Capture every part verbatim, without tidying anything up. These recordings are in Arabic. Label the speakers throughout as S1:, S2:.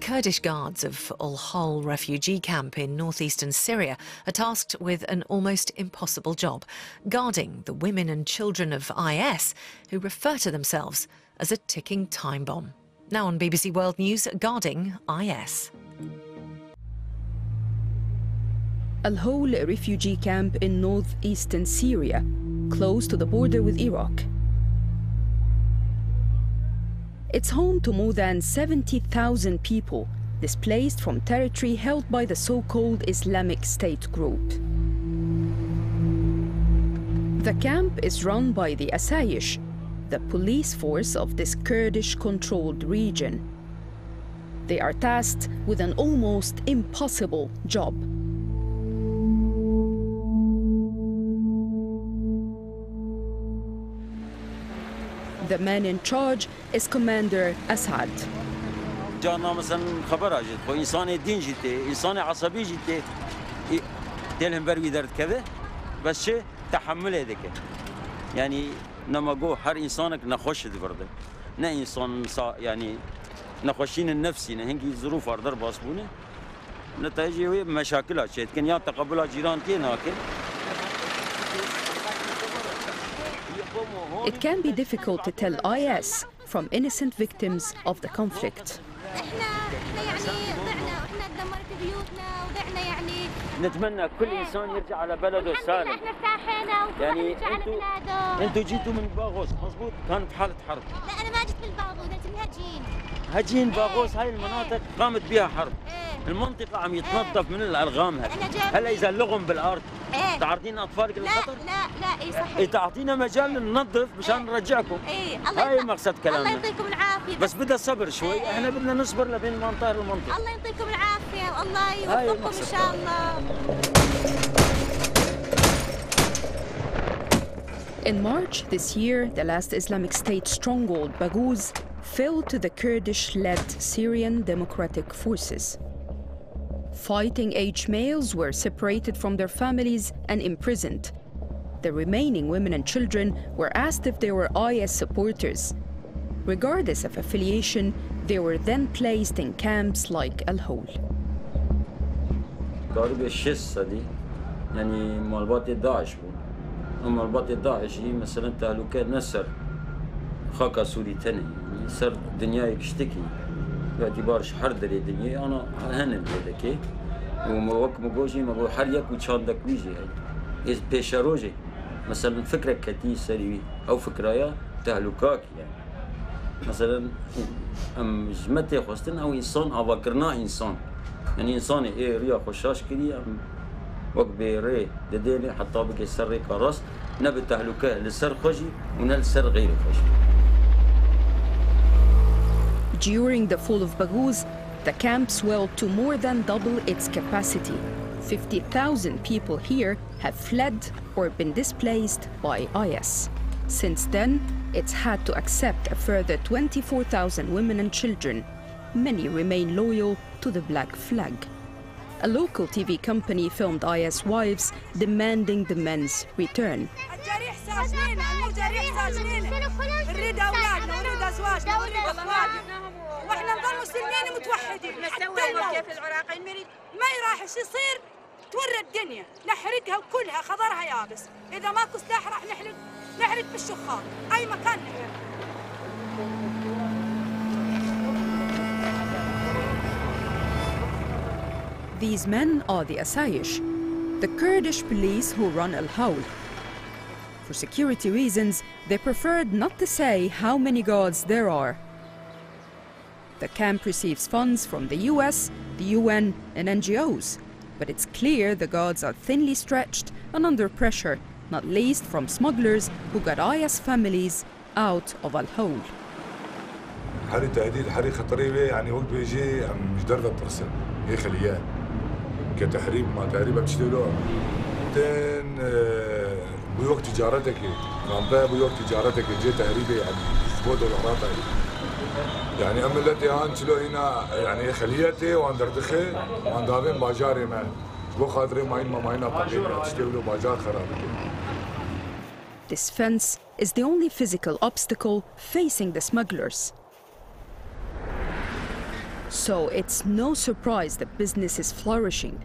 S1: Kurdish guards of Al-Hol refugee camp in northeastern Syria are tasked with an almost impossible job, guarding the women and children of I S who refer to themselves as a ticking time bomb. Now on B B C World News, guarding I S.
S2: Al-Hol refugee camp in northeastern Syria, close to the border with Iraq. It's home to more than seventy thousand people displaced from territory held by the so-called Islamic State group. The camp is run by the Asayish, the police force of this Kurdish-controlled region. They are tasked with an almost impossible job. The man in charge is Commander Assad.
S3: جانا مثلا خبر اجت خو انسان دين جيتي انسان عصبي جيتي دلهم بروي درد كذا بس شيء تحمل هذيك يعني نما جو هر انسانك نخوش برده نه انسان يعني نخوشين النفسي نه هنجي ظروف اردر باسبونه نتائج هي مشاكل شيء كان يا تقبل جيران كين هاكل.
S2: It can be difficult to tell I S from innocent victims of the conflict.
S3: نتمنى كل انسان يرجع على بلده سالم.
S4: احنا ارتاحينا
S3: يعني انتوا انتوا جيتوا من باغوس مضبوط كانت حالة حرب.
S4: لا انا ما جيت من باغوس انت من هجين.
S3: هجين باغوس هاي المناطق قامت بها حرب. المنطقة عم يتنظف من الألغام هذه. هلا إذا اللغم بالأرض تعرضين أطفالك للخطر؟
S4: لا لا لا إي صحيح.
S3: إيه تعطينا مجال ننظف مشان نرجعكم.
S4: إيه
S3: هاي مقصد كلامنا.
S4: الله يعطيكم العافية.
S3: بس بدها صبر شوي، إيه. إحنا بدنا نصبر لبين ما نطهر المنطقة.
S4: الله يعطيكم العافية والله يوفقكم إن شاء الله.
S2: In March this year, the last Islamic State stronghold, Baghouz, fell to the Kurdish-led Syrian Democratic Forces. Fighting-age males were separated from their families and imprisoned. The remaining women and children were asked if they were I S supporters. Regardless of affiliation, they were then placed in camps like Al-Hol.
S3: أما الباطل الداعش هي مثلا تهلكة نسر خاكا سوري تاني سر دنيا يكشتكي باعتبار شحر دري دنيا أنا هنم هذاك وموك مجوجي مجو حريك وشاندك ويجي هاي إذا بيشروجي مثلا فكرة كتير سري أو فكرة تهلكاك يعني مثلا أم جمتي خواستن أو إنسان أفكرنا إنسان يعني إنسان إيه ريا خشاش كذي وقبي ري دديني حتى بك السر كراس نبي تهلكه للسر خجي ونلسر غير خجي.
S2: During the fall of Baghouz, the camp swelled to more than double its capacity. fifty thousand people here have fled or been displaced by I S. Since then, it's had to accept a further twenty-four thousand women and children. Many remain loyal to the Black Flag. A local T V company filmed I S wives demanding the men's return. These men are the Asayish, the Kurdish police who run Al-Hol. For security reasons, they preferred not to say how many guards there are. The camp receives funds from the U S, the U N and N G Os, but it's clear the guards are thinly stretched and under pressure, not least from smugglers who got I S families out of Al-Hol.
S5: حري تهديد حري خطرية يعني وقت بيجي مش درجة ترسل هي خليات كتحريب ما تهريب بتشتغلوها تين بوقت تجارتك كان بوقت تجارتك جي تهريبي يعني بود الأمراض يعني أما التي هانشلو هنا يعني خليتي واندردخي واندابين باجاري ما بو خاطري ما إنما ما هنا قليل تشتغلوا باجار خرابي.
S2: This fence is the only physical obstacle facing the smugglers. So it's no surprise that business is flourishing.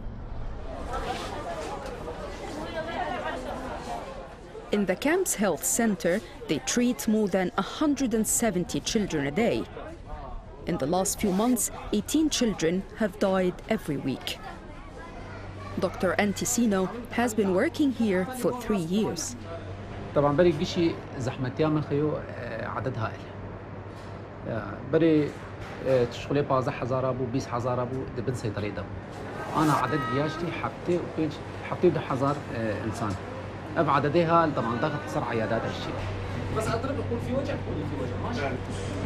S2: In the camp's health center, they treat more than one hundred seventy children a day. In the last few months, eighteen children have died every week. Doctor Anticino has been working here for three years.
S6: طبعا بري قشي زحمتيا من خيو عدد هائل. بري تشغلي بازح حزار ابو بيس حزار ابو دبن سيطري دم. انا عدد جياشتي حبتي وبيج حبتي بده حزار انسان. اب عددها طبعا ضغط صار عيادات هالشيء. بس اضرب يكون في وجع يكون في وجع ماشي.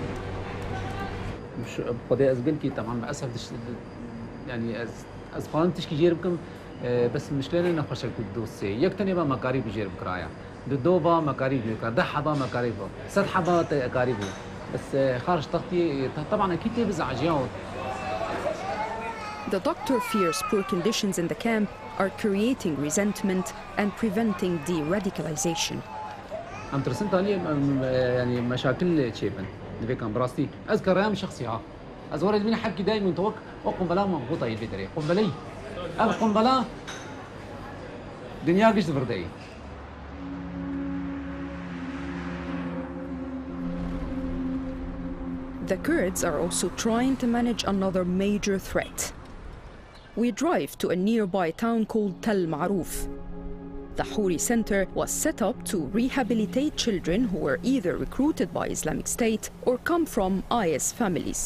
S6: مش بدي ازبنتي طبعا باسف يعني از از فهمتش كي جيربكم بس مش لنا نخش الدوسي يكتني با مكاري بجيرب كرايا دوبا مكاري بيكا دحبا مكاري بو سدحبا مكاري بو بس خارج طاقتي طبعا اكيد بزعجيات.
S2: The doctor fears poor conditions in the camp are creating resentment and preventing de-radicalization.
S6: عم ترسنت علي يعني مشاكل تشيبن اللي كان براستي اذكر ايام شخصي ها از ورد مني حكي دائما توك وقنبله مضبوطه يلي دري قنبلي اب قنبله دنيا قش فردي.
S2: The Kurds are also trying to manage another major threat. We drive to a nearby town called Tel Maruf. The Houri Center was set up to rehabilitate children who were either recruited by Islamic State or come from I S families.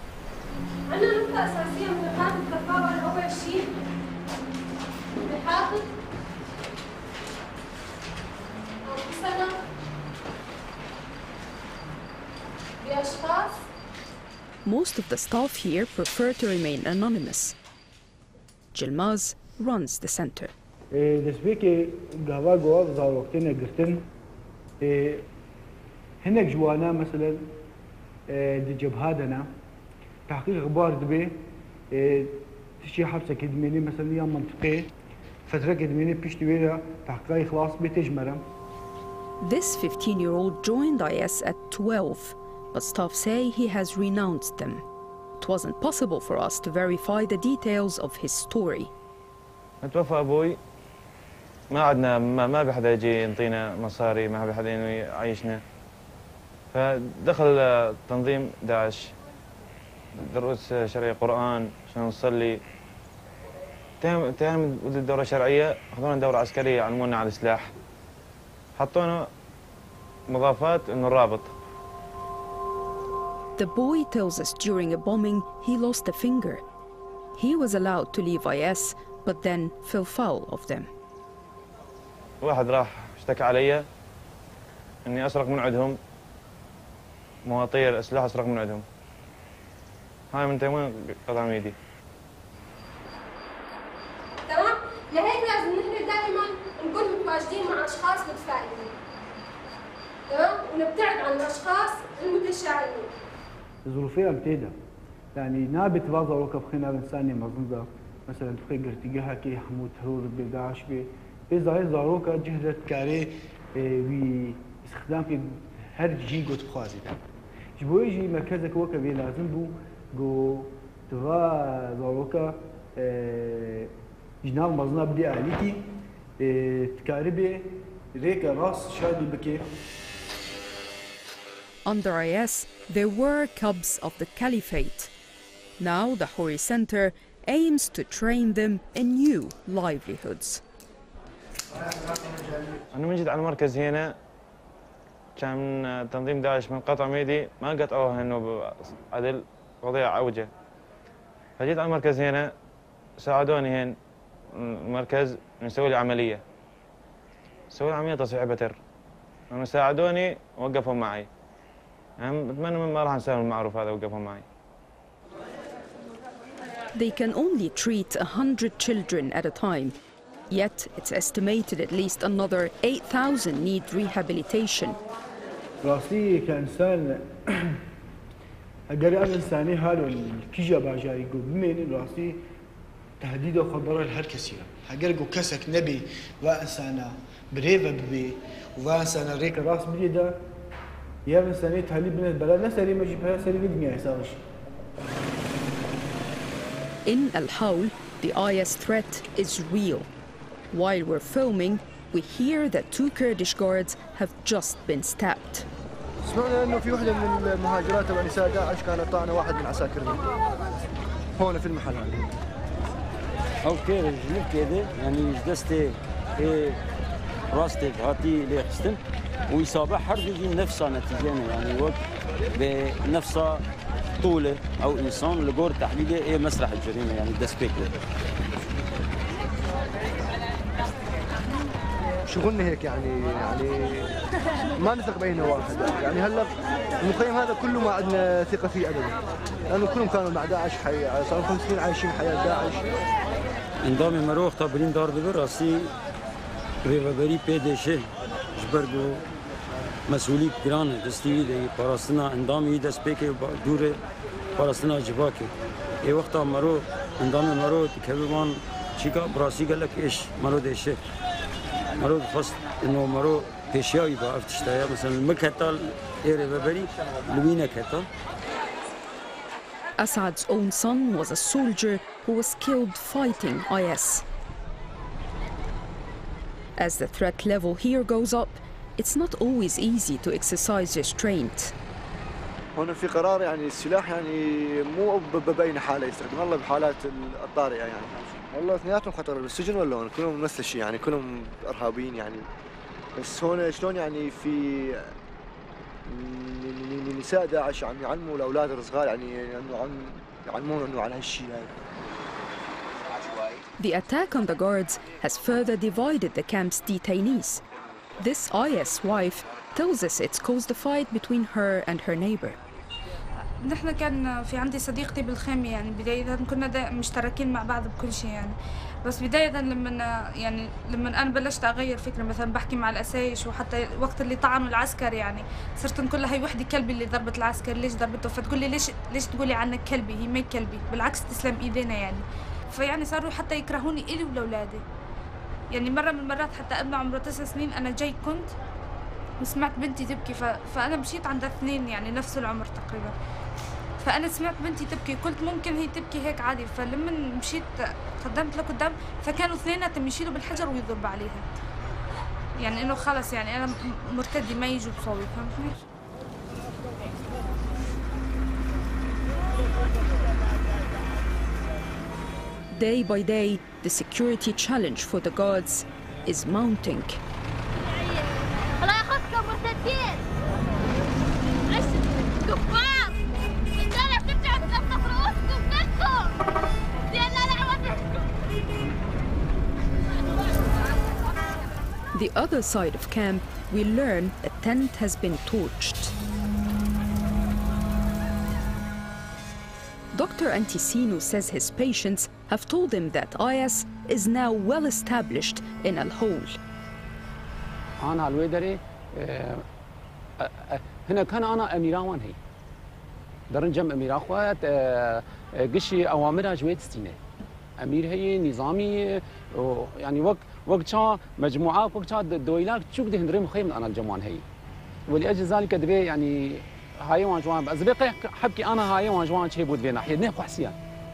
S2: Most of the staff here prefer to remain anonymous. Jilmaz runs the center.
S7: دسبيكي قهوة قوة ظهر وقتنا قرتن هناك جوانا مثلا دي جبهادنا تحقيق اخبار دبي تشي حبسة كدميني مثلا يوم منطقي فترة كدميني بيشتي ويرا تحقيق خلاص بتجمرة.
S2: This fifteen-year-old joined I S at twelve, but staff say he has renounced them. It wasn't possible for us to verify the details of his story.
S8: توفى أبوي ما عدنا ما, ما بحدا يجي ينطينا مصاري ما بحدا يعيشنا فدخل تنظيم داعش دروس شرعية قرآن عشان نصلي تهم ولد الدورة شرعية أخذونا دورة عسكرية علمونا على السلاح حطونا مضافات إنه رابط.
S2: The boy tells us during a bombing he lost a finger. He was allowed to leave I S but then fell foul of them.
S8: واحد راح اشتكى علي اني اسرق من عندهم مواطير اسلحه اسرق من عندهم. هاي من وين قطع ايدي.
S9: تمام؟ لهيك لازم نحن دائما نكون متواجدين مع اشخاص متفائلين. تمام؟ ونبتعد عن الاشخاص المتشائمين.
S7: ظروفها متيدة يعني نابت بعض الوقت خينا انساني مظنة مثلا تخي قرتيجها كي حمود هرور بداعش بي إذا هي ضروكا جهدت كاري باستخدام في هر جي قط خازي جبوا يجي مركزك وكا بي لازم بو جو تبا ضروكا جناب مظنة بدي عليكي تكاربي ريكا راس شادي بكي.
S2: Under I S, there were cubs of the caliphate. Now the Houri Center aims to train them in new livelihoods.
S8: أنا من جيت على المركز هنا كان تنظيم داعش من قطع ميدي ما قطعوها إنه عدل وضيع عوجة فجيت على المركز هنا ساعدوني هنا المركز نسوي لي عملية سوي لي عملية تصحيح بتر لما ساعدوني وقفوا معي أنا بتمنى ما راح نسوي المعروف هذا وقفوا معي.
S2: They can only treat a hundred children at a time. Yet, it's estimated at least another eight thousand need rehabilitation.
S7: راسي كإنسان أقرأ إنساني هالو كيجا باجاري جو بمين راسي تهديد وخبر الهر كثير. أقرأ كسك نبي وإنسانا بريفة ببي وإنسانا ريك راس بريدا يا إنساني تهلي بنت بلا نسري مجيب هلا سري بدنيا يساوي.
S2: In Al Hawl, the I S threat is real. While we're filming, we hear that two Kurdish guards have just been stabbed.
S10: سمعنا انه في وحده من المهاجرات تبع نساء داعش كانت طعنه واحد من عساكرنا هون في المحل هذا.
S3: اوكي رجلك كده يعني دستي راستي هاتي اللي خستن ويصابح حرب نفسها نتيجه يعني وقت بنفسها طوله او انسان لجور تحليله ايه مسرح الجريمه يعني دسبيك.
S10: شغلنا هيك يعني يعني ما نثق باي واحد يعني هلا المخيم هذا كله ما عندنا ثقه فيه ابدا لانه كلهم كانوا مع داعش حي صاروا خمس سنين عايشين حياه داعش.
S3: اندامي مروخ تابلين دار دبر راسي ريفابري بي دي شي جبرجو مسؤولي جران دستي دي باراستنا اندامي دسبيك دور باراستنا جباكي اي وقت مرو اندامي مرو كبمان شيكا براسي قال لك ايش مرو ديشه مرو خاص انه مرو بيشياوي بقى افتشتايا مثلا المكتل ايري ببري لوينا كتل.
S2: Assad's own son was a soldier who was killed fighting I S. As the threat level here goes up, it's not always easy to exercise restraint.
S10: هون في قرار يعني السلاح يعني مو ببين حاله يستخدم الله بحالات الطارئه يعني. والله اثنيناتهم خطر بالسجن ولا هون كلهم نفس الشيء يعني كلهم ارهابيين يعني. بس هون شلون يعني في نساء داعش عم يعلموا الاولاد الصغار يعني انه عم يعلمون انه على هالشيء هذا.
S2: The attack on the guards has further divided the camp's detainees. This I S wife tells us it's caused a fight between her and her neighbor.
S11: نحن كان في عندي صديقتي بالخيمة يعني بداية كنا مشتركين مع بعض بكل شيء يعني بس بداية لما يعني لما أنا بلشت أغير فكرة مثلا بحكي مع الأسايش وحتى وقت اللي طعنوا العسكر يعني صرت نقول لها هي وحدة كلبي اللي ضربت العسكر ليش ضربته فتقول لي ليش ليش تقولي عنك كلبي هي ما كلبي بالعكس تسلم إيدينا يعني فيعني صاروا حتى يكرهوني إلي ولأولادي يعني مرة من المرات حتى ابنه عمره تسع سنين أنا جاي كنت وسمعت بنتي تبكي ف... فأنا مشيت عند اثنين يعني نفس العمر تقريبا فأنا سمعت بنتي تبكي قلت ممكن هي تبكي هيك عادي فلما مشيت قدمت لقدام فكانوا اثنيناتهم يشيلوا بالحجر ويضربوا عليها يعني إنه خلص يعني أنا مرتدي ما يجوا بصوي فهمتني؟
S2: Day by day, the security challenge for the guards is mounting. The other side of camp, we learn a tent has been torched. Doctor Antisino says his patients have told him that I S is now well established in Al Hawl.
S6: أنا الويدري هنا كان أنا أميراوان هي درنجم أمير أخوات قشي أوامرها جويت ستينة أمير هي نظامي يعني وقت وقتها مجموعة وقتها دويلات شو بدي هندري مخيم أنا الجموان هي ولأجل ذلك دبي يعني هاي وانجوان بس بقي حبكي أنا هاي وانجوان شيء بود بينا حيدني خحسيان.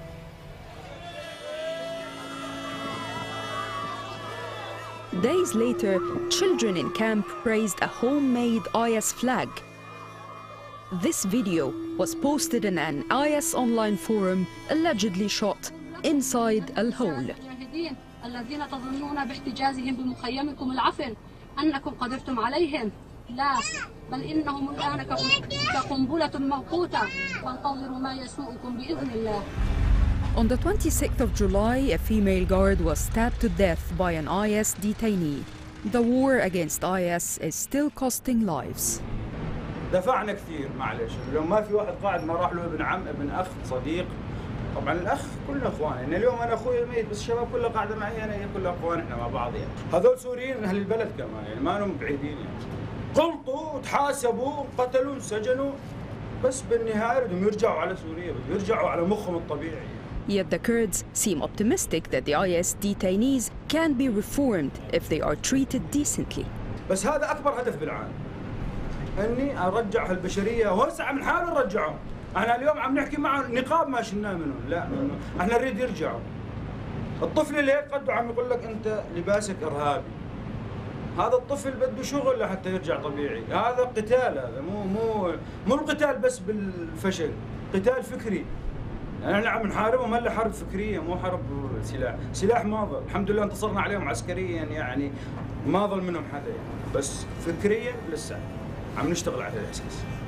S2: Days later, children in camp raised a homemade I S flag. This video was posted in an I S online forum allegedly shot inside Al Hawl.
S12: الذين تظنون باحتجازهم بمخيمكم العفن أنكم قدرتم عليهم لا بل إنهم الآن كقنبلة موقوتة فانتظروا ما يسوءكم بإذن الله.
S2: On the twenty-sixth of July, a female guard was stabbed to death by an I S detainee. The war against I S is still costing lives.
S13: دفعنا كثير معلش لو ما في واحد قاعد ما راح له ابن عم ابن أخ صديق طبعا الأخ كلنا إخوان يعني اليوم أنا أخوي ميت بس الشباب كلها قاعدة معي أنا هي كلها إخوان إحنا مع بعض يعني هذول سوريين أهل البلد كمان يعني ما هم بعيدين يعني غلطوا وتحاسبوا وقتلوا وسجنوا بس بالنهاية بدهم يرجعوا على سوريا بدهم يرجعوا على مخهم الطبيعي.
S2: Yet the Kurds seem optimistic that the I S detainees can be reformed if they are treated decently.
S13: بس هذا أكبر هدف بالعالم إني أرجع هالبشرية وهسه عم نحاول نرجعهم احنا اليوم عم نحكي معه نقاب ما شلناه منهم، لا احنا نريد يرجعوا. الطفل اللي هيك قده عم يقول لك انت لباسك ارهابي. هذا الطفل بده شغل لحتى يرجع طبيعي، هذا قتال، هذا مو مو مو القتال بس بالفشل، قتال فكري. يعني احنا عم نحاربهم هلا حرب فكريه مو حرب سلاح، سلاح ما ظل، الحمد لله انتصرنا عليهم عسكريا يعني ما ظل منهم حدا يعني، بس فكريا لسه عم نشتغل على الاساس.